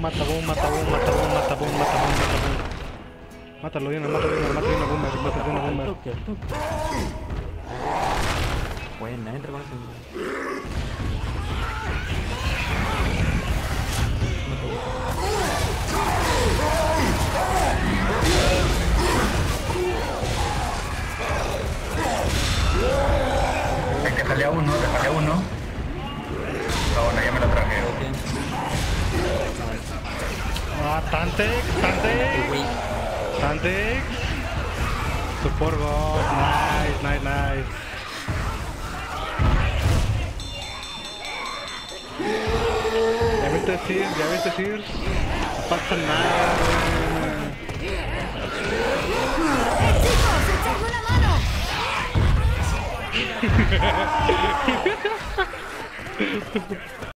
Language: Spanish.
mata boom, mata boom, mata boom, mata boom, mata boom, mata boom. Mátalo bien, mata bien, mata bien, bomba, mata bien, bomba. Buena, entra con ese. Te jalea uno, te jalea uno. Ah, bueno, ya me lo traje. Ah, Tantex, Tantex. Tantex. Support God, nice, nice, nice. Ya viste Sir, ya viste Sir. No pasa nada, ¡Chicos, echadme una mano! güey.